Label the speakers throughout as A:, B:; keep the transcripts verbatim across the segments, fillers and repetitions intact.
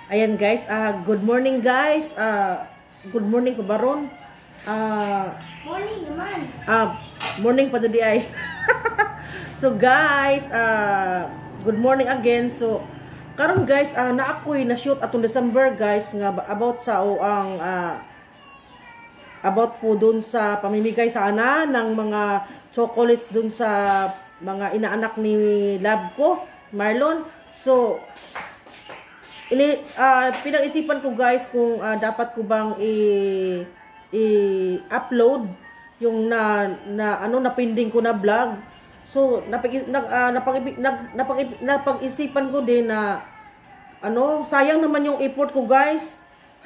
A: Ayan guys, uh, good morning guys. Uh, good morning pa baron. Uh,
B: Morning naman.
A: uh, morning pa di ay. So guys, uh, good morning again. So karon guys, uh, na ako'y na shoot atong December guys nga about sa o ang uh, about po dun sa pamimigay sa ana ng mga chocolates dun sa mga inaanak ni love ko, Marlon. So ini uh, pinag-isipan ko guys kung uh, dapat ko bang i i-upload yung na, na ano napinding ko na vlog. So napag nag uh, napag nag, napag napag-isipan ko din na ano, sayang naman yung effort ko guys.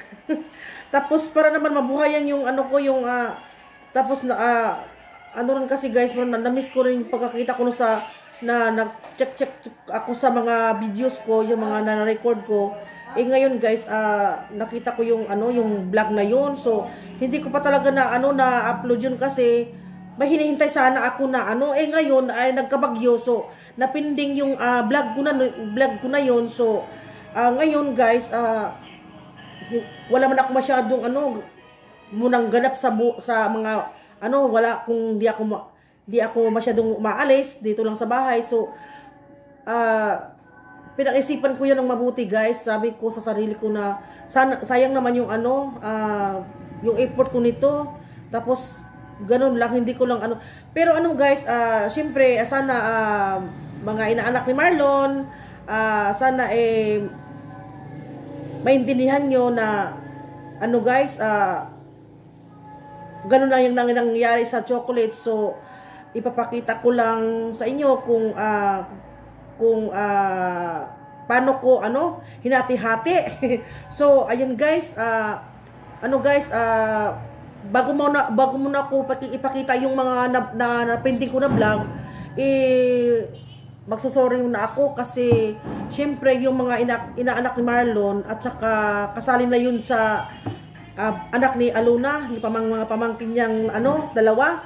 A: Tapos para naman mabuhayan yung ano ko yung uh, tapos na uh, ano rin kasi guys, na, na-miss ko rin yung pagkakita ko no sa na nag-check-check ako sa mga videos ko, yung mga na-record ko. Eh ngayon guys, uh, nakita ko yung ano, yung vlog na yun. So, hindi ko pa talaga na ano na-upload yun kasi may hinihintay sana ako na ano. Eh ngayon ay nagkabagyo. So, napinding yung uh, vlog ko na vlog ko na yun. So, uh, ngayon guys, uh, wala man ako masyadong ano munang ganap sa bu sa mga ano, wala kung di ako ma di ako masyadong umaalis dito lang sa bahay. So uh, pinag-isipan ko 'yan ng mabuti guys. Sabi ko sa sarili ko na sana, sayang naman yung ano uh, yung effort ko nito. Tapos ganun lang, hindi ko lang ano. Pero ano guys, uh, syempre sana uh, mga inaanak ni Marlon, uh, sana eh maintindihan nyo na ano guys, uh, ganun lang yung nangyayari sa chocolate. So ipapakita ko lang sa inyo kung uh, kung uh, paano ko ano hinati-hati. So ayun guys, uh, ano guys, uh, bago mo na bago mo na ako ipakita yung mga na, na, na painting ko na vlog, eh magsusorry na ako kasi syempre yung mga ina, inaanak ni Marlon at saka kasali na yun sa uh, anak ni Aluna, yung pamang, mga pamangkin niyang ano, dalawa.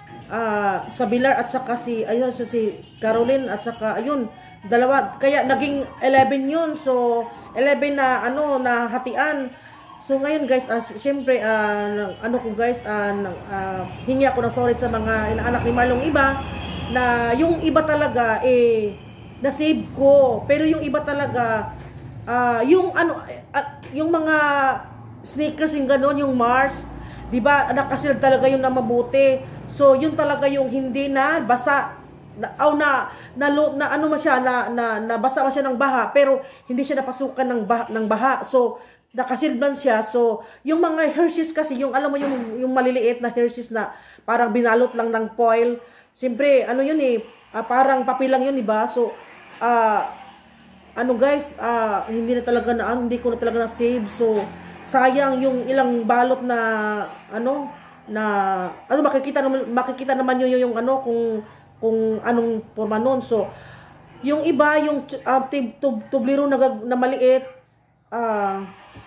A: Uh, sa Bilar at saka si ayun so si Caroline at saka ayun dalawa, kaya naging eleven yun. So eleven na ano na hatian. So ngayon guys, uh, syempre uh, ano ko guys, uh, uh, hingi ako ng sorry sa mga inaanak ni Marlon iba na yung iba talaga eh na-save ko, pero yung iba talaga uh, yung ano uh, yung mga sneakers yung ganon, yung Mars, di ba nakasil talaga yung na mabuti. So yun talaga yung hindi na basa na, aw na na, na ano man siya na, na nabasa man siya ng baha pero hindi siya napasukan ng baha, ng baha. So nakasealed man siya. So yung mga Hershey's kasi yung alam mo yung yung maliliit na Hershey's na parang binalot lang ng foil. Siyempre ano yun eh uh, parang papel lang yun, di ba? So uh, ano guys, uh, hindi na talaga na ano, hindi ko na talaga na save. So sayang yung ilang balot na ano na ano makikita naman makikita naman yun yung, yung ano kung kung anong forma noon. So yung iba yung uh, tub, tublero na, na maliit, uh,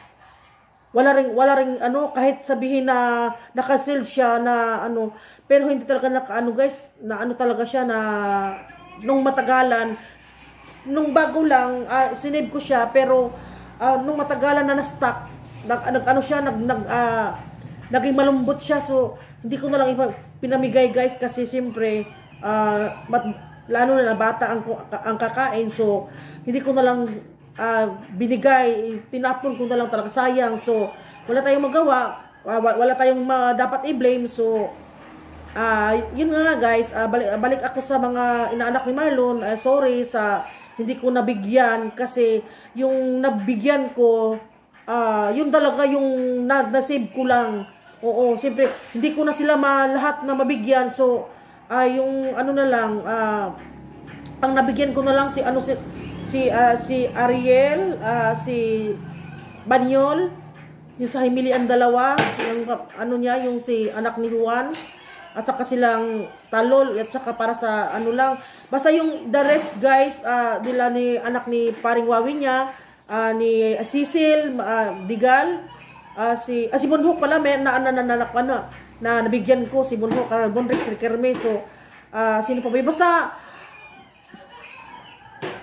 A: wala ring wala ring ano kahit sabihin na naka-seal siya na ano, pero hindi talaga naka ano guys na ano talaga siya na nung matagalan nung bago lang uh, sinave ko siya pero uh, nung matagalan na na-stock nag, nag ano siya nag, nag uh, naging malambot siya. So hindi ko na lang pinamigay guys kasi siyempre uh, mat, lalo na na bata ang, ang kakain. So hindi ko na lang uh, binigay, tinapon ko na lang talaga, sayang. So wala tayong magawa, uh, wala tayong uh, dapat i-blame. So uh, yun nga guys, uh, balik, balik ako sa mga inaanak ni Marlon. Uh, sorry sa hindi ko nabigyan kasi yung nabigyan ko uh, yun talaga yung na, na-save ko lang. Oo, siyempre, hindi ko na sila ma, lahat na mabigyan. So, uh, yung ano na lang, uh, ang nabigyan ko na lang si ano si si uh, si Ariel, uh, si Banyol, yung sa Himilian dalawa, yung ano niya, yung si anak ni Juan, at saka silang Talol, at saka para sa ano lang. Basta yung the rest guys, uh, nila ni anak ni Paring Wawi niya, uh, ni Cecil, uh, Digal, Uh, si ah, si Bunhok pala may na na na, na, na, na, na nabigyan ko si Bunhok, uh, Bonrix Kerme. So uh, sino pa ba? Basta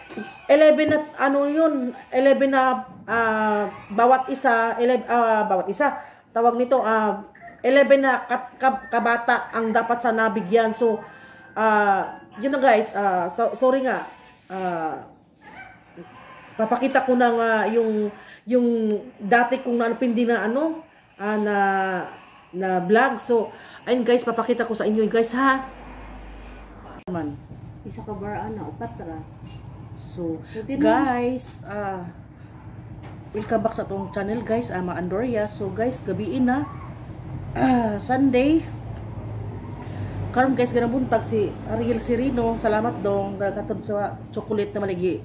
A: eleven na, ano yun, eleven na ah, bawat isa, eleven, ah, bawat isa, tawag nito, ah, eleven na kat, kab- kabata ang dapat sa nabigyan. So, ah, yun na guys, ah, so, sorry nga, ah, papakita ko na nga yung, yung dati kong napindi na ano, ah, na, na vlog. So, ayun guys, papakita ko sa inyo guys ha. Man.
B: Isa ka baraan na, upat ra.
A: So,
B: Pwede na.
A: guys, ah, welcome back sa itong channel guys, ama Andoria. So guys, gabiin na, ah, Sunday. Karon guys, ganang buntag si Ariel Serino. Salamat dong, nagkatod sa chocolate na maligi.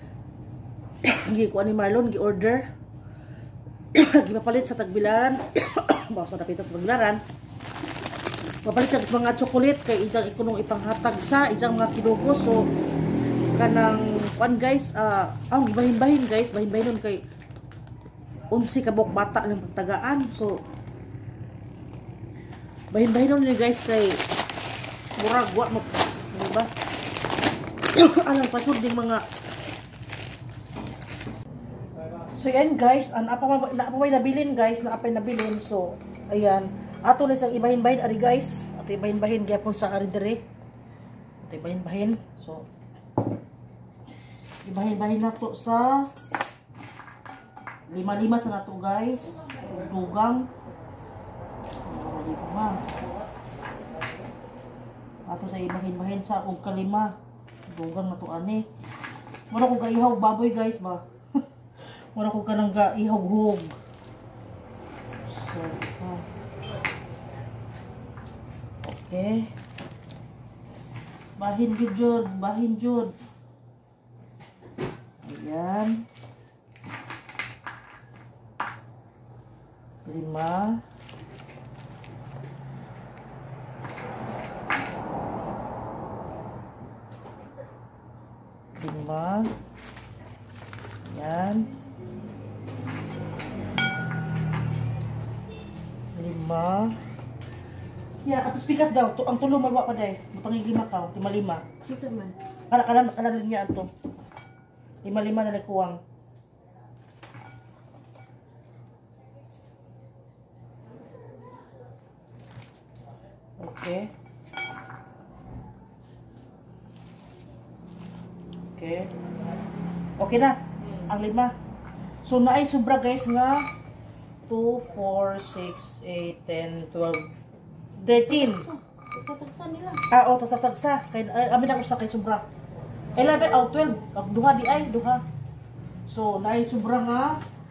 A: Gi ko ni Marlon, gi-order. Gipapalit sa tagbilaran. Bawa sa napita sa tagbilaran. Papalit sa mga chocolate kay ijang ikunong ipanghatag sa ijang mga kinugos. So, kanang one guys, ah, uh, ang bahin-bahin guys, bahin-bahin nun kay unsi kabok bata ng pagtagaan. So bahin-bahin nun guys kay murag wa mo, diba? Alang pasod ding mga. So yan guys, an apa na apa may nabilin guys, na apay nabilin. So ayan, ato na isang ibahin-bahin ari guys, at ibahin-bahin gyapon sa ari dire. At ibahin-bahin. So ibahin-bahin na to sa lima-lima sa nato guys. Dugang. Lima. Ato sa ibahin-bahin sa og kalima. Dugang na to ani. Mura ko gaihaw baboy guys ba. Mura ko kanang gaihog-hog. So, ah. Okay. Bahin jud jud, bahin jud. Ayan. Lima. Lima. Ayan. Lima. Yeah, atos pikas daw. Ang tulo malwa pa day. Butang lima ka, lima-lima.
B: Kita man.
A: Kana kana kana linya ato. Lima-lima na nakuwang. Okay. Okay. Okay na. Ang lima. So, naay sobra guys nga two, four, six, eight, ten, twelve, thirteen.
B: Tatagsa nila.
A: Ah, oh, tatagsa. Kay ay, amin ako sa kay sobra. eleven out twelve, duha di ay, duha. So, naay sobra nga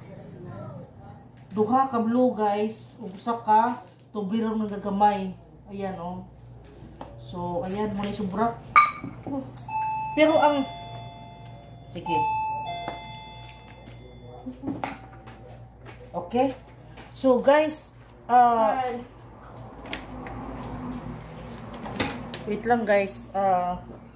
A: duha ka blue guys, ug usa ka tubirong nagagamay. Ayan oh. So, ayan mo na sobra. Oh. Pero ang sige. Okay. So, guys, ah uh, wait lang guys. Ah uh,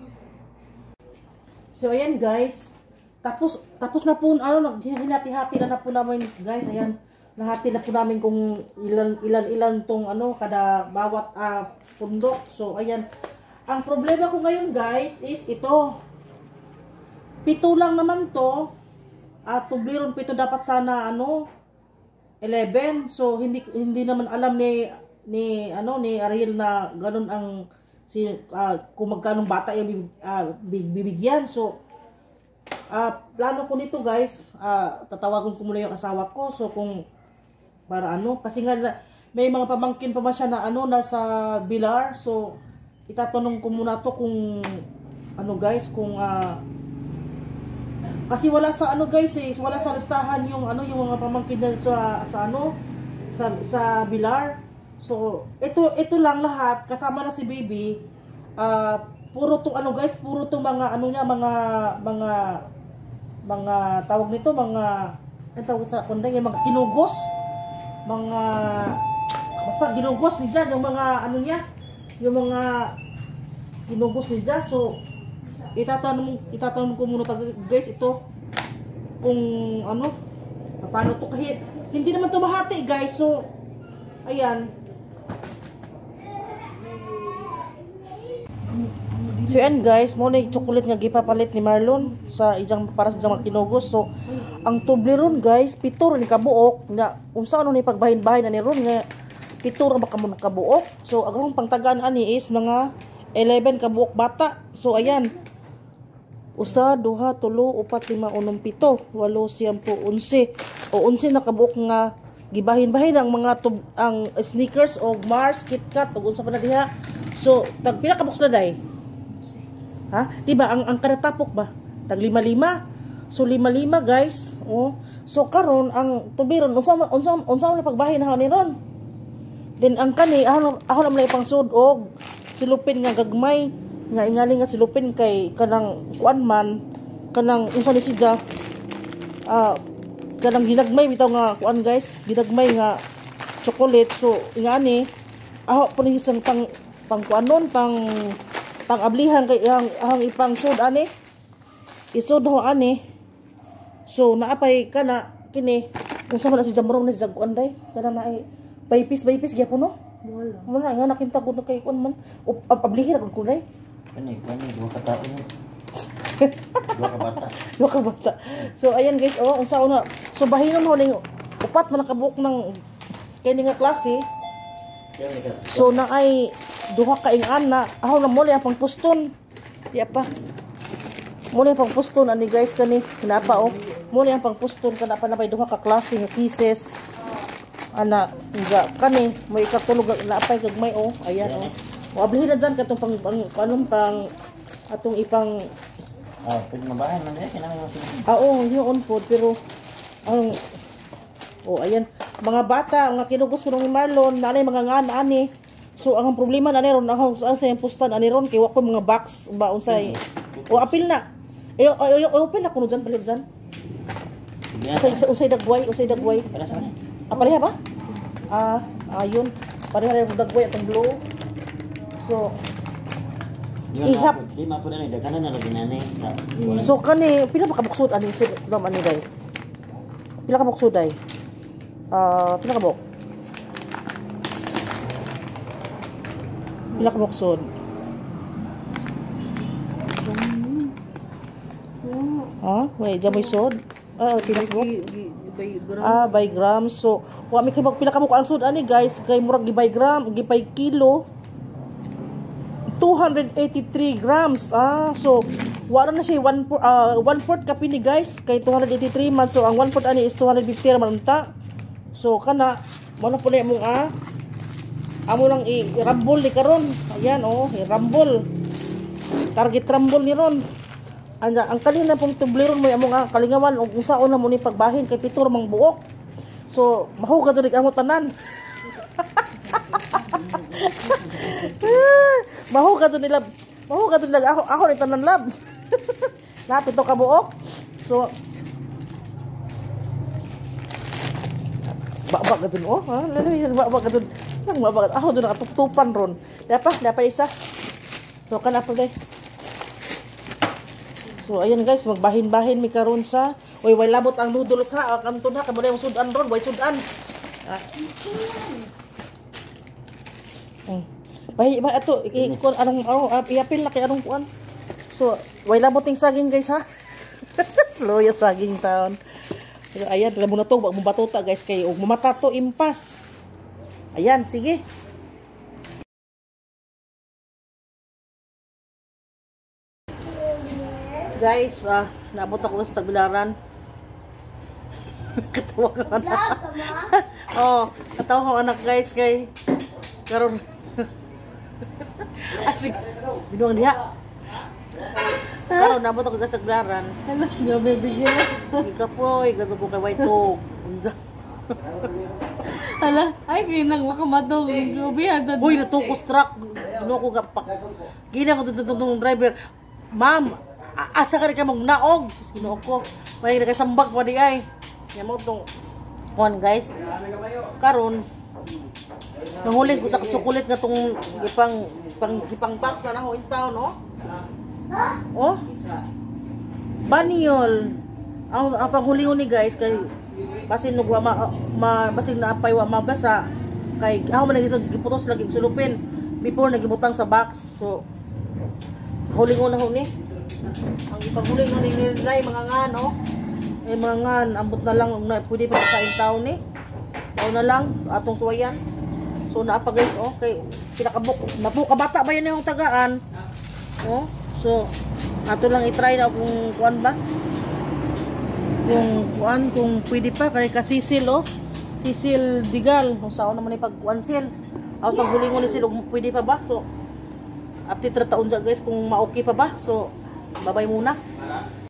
A: So ayan guys, tapos tapos na po ano, hinati-hati na, na po namin guys. Ayan, nahati na po namin kung ilan ilan ilan tong ano kada bawat uh, pundok. So ayan, ang problema ko ngayon guys is ito. Pito lang naman to. At uh, tubliron pito dapat sana ano eleven. So hindi hindi naman alam ni ni ano ni Ariel na ganun ang si uh, kung magkanong bata yung uh, bibigyan. So uh, plano ko nito guys, uh, tatawagan ko muna yung asawa ko. So kung para ano, kasi nga may mga pamangkin pa man siya na ano nasa Bilar. So itatanong ko muna to kung ano guys, kung uh, kasi wala sa ano guys eh, wala sa listahan yung ano yung mga pamangkin na sa sa ano sa sa Bilar. So, ito ito lang lahat kasama na si baby. Uh, puro tong ano guys, puro tong mga ano niya, mga mga mga tawag nito, mga ang tawag sa kundang yung mga kinugos. Mga basta ginugos ni Jan yung mga ano niya, yung mga kinugos ni Jan. So, itatanong itatanong ko muna guys ito kung ano paano to, kasi hindi naman to mahati guys. So, ayan. So yan guys, mo na yung chocolate nga gipapalit ni Marlon sa ijang para sa ijang kinugos. So ang Toblerone guys, pito ra ni kabuok nga unsa ano ni pagbahin-bahin ani ron nga pito ra baka mo nakabuok. So agong pangtagaan ani is mga eleven kabuok bata. So ayan. Usa, duha, tulo, upat, lima, unom, pito, walo, siyampu, unsi. O unsi na kabuok nga gibahin-bahin ang mga tub, ang Snickers o Mars, KitKat o unsa pa na diha. So tag pila ka box na day? Ha? Diba ang ang kada tapok ba? Tag lima-lima. So lima-lima guys. Oh. So karon ang Toblerone unsa unsa unsa na pagbahin ha ni ron. Then ang kani ahon ahon na ipang sud og silupin nga gagmay nga ingali nga silupin kay kanang kuan man kanang unsa ni siya ah kanang ginagmay bitaw nga kuan guys, ginagmay nga chocolate. So ingani aho po ni isang pang pang kuanon pang pang ablihan kay ang ang ipang sud ani isud ho ani. So naapay kana kini unsa man si jamrom ni jaguan day kana na ay baypis baypis gyapon no wala mo na nga nakinta gud kay kun man ablihan gud kun day
C: kani kani duha ka taon duha ka bata
A: duha ka bata. So ayan guys, oh unsa una so bahinon ho ning upat man nakabuok ng kini nga klase. So na ay duha ka ingan na aho na mo ang pangpuston ya pa mo ang pangpuston ani guys kani kinapa oh mo ang pangpuston kana pa na pay duha ka klase nga kisses ana nga kani mo ikatulog na apay gagmay oh ayan oh o ablihin na dyan katong pang pang anong pang atong ipang
C: ah pwede mabahan man eh kinahanglan mo sila
A: ah oh yun po pero ang oh ayan mga bata nga kinugos ko ni Marlon nanay mga ngana ani. So ang problema na ron ako sa sa pustan ani ron kay wa ko mga box ba unsay o apil na eh open na kuno dyan palit dyan usay usay dagway usay dagway
C: para sa kanya
A: ah pareha ba ah ayun pareha yung dagway atong blue. So ihap
C: di ma pud ani daghanan na lagi nani sa
A: so kani pila ba ka buksod ani sir dam ani day pila ka buksod day ah pila ka buk pila ka buksod ha wait jamoy sod ah pila ka buk ah by gram. So wa mi kay pila ka buk ang sod ani guys kay murag gi by gram gi by kilo two hundred eighty-three grams. Ah, so wala na siya one uh, one fourth kape ni guys kay two hundred eighty-three man. So ang one fourth ani is two hundred fifty man ta. So kana mo na puli mo ah. Amo lang i-rumble ni karon. Ayan oh, i-rumble. Target rumble ni ron. Anja ang kanina pong Toblerone mo amo nga kalingawan og unsaon na mo ni pagbahin kay pitur mang buok. So mahugad jud ang tanan. Maho ka to nila. Maho ka to nila ako ako ni tanan lab. Lapit to ka buok. So baba ka dun oh, ha? Lalo baba ka dun. Nang baba ako dun nakatutupan ron. Dapa, dapa isa. So kana pa day. So ayan guys, magbahin-bahin mi karon sa. Oy, way labot ang noodles ha. Kanto na kamo yung sudan ron, way sudan. Ah. Hmm. Bahay ba ato ikon anong ano iapil na kay anong kuan. So way labot ting saging guys ha. Loya saging taon. So, ayan lamo na to wag mo batuta guys kay og mamata to impas. Ayan sige. Guys, ah naabot ako sa tagbilaran. Katawa ka anak. Oh, katawa ko anak guys kay karon asig binuang diha karon nabot ako sa saglaran hala nga bibigyan ikapoy gato ko kay white talk
B: Hala, ay kinang makamadong gabi hada.
A: Uy natukos truck binuo ko gapak gina ko tututong driver ma'am asa ka rin ka mong naog sinuo ko may nakasambag pa di ay yamo tong kuan guys karon nangulin ko sa chocolate nga tong ipang pang ipang box na naho in town oh. Oh. Baniol. Ang ang panghulion ni guys kay basin nugwa ma, ma basin na apay wa mabasa kay ako man nagisag giputos lagi sulupin before nagibutang sa box. So hulingon na huni. Ang ipaghuling ni nilay mga ngan, oh. Eh mga ngan, ambot na lang na pwede pa kain tao ni. Tao na lang sa atong suwayan. So naa pa guys, oh, kay pinakabuk, napuka bata ba yan yung tagaan? Oh. So ato lang i-try na kung kuan ba. Kung kuan kung pwede pa kay kasisil, oh. Sisil digal, kung saan naman ipagkuan sil. Aw sa hulingon ni sila pwede pa ba? So update ra taon dyan guys kung ma-okay pa ba. So babay muna.